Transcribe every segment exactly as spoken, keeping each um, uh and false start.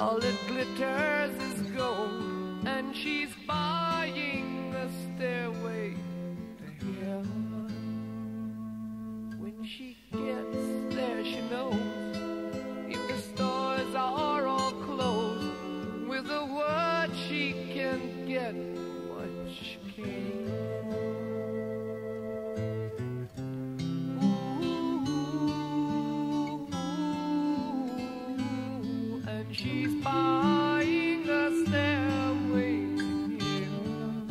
all it glitters is gold, and she's buying a stairway to heaven. When she gets there, she knows if the stores are all closed, with a word she can get what she came for. Ooh, and she's buying a stairway here.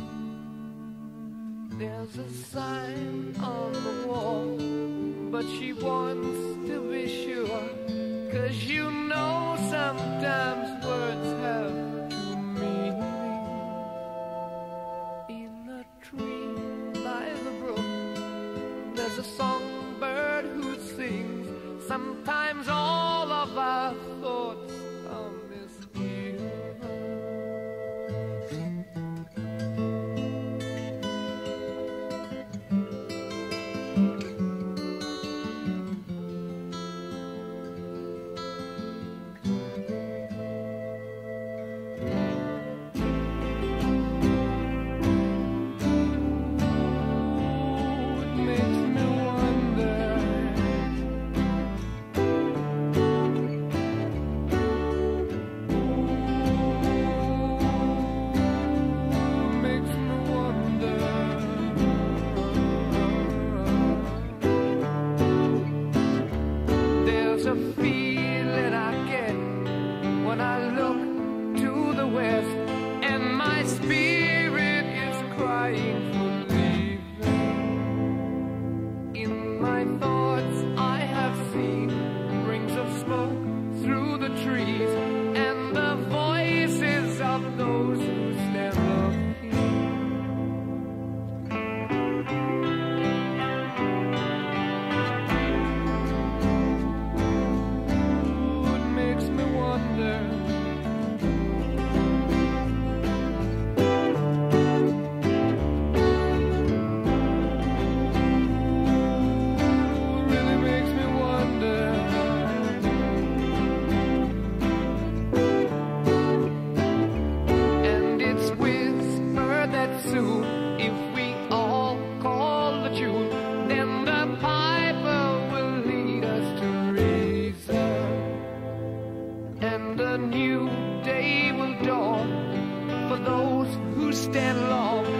There's a sign on the wall, but she wants to be sure, 'cause you know sometimes words have two meanings. In a tree by the brook, there's a songbird who sings. Sometimes all of our thoughts are misgiven. Stand long